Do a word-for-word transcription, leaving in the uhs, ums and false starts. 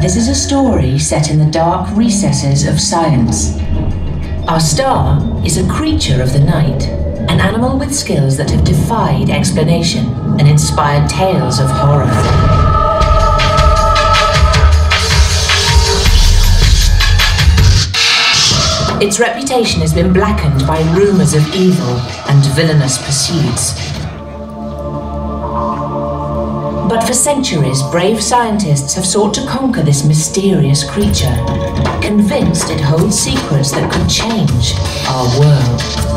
This is a story set in the dark recesses of science. Our star is a creature of the night, an animal with skills that have defied explanation and inspired tales of horror. Its reputation has been blackened by rumors of evil and villainous pursuits. But for centuries, brave scientists have sought to conquer this mysterious creature, convinced it holds secrets that could change our world.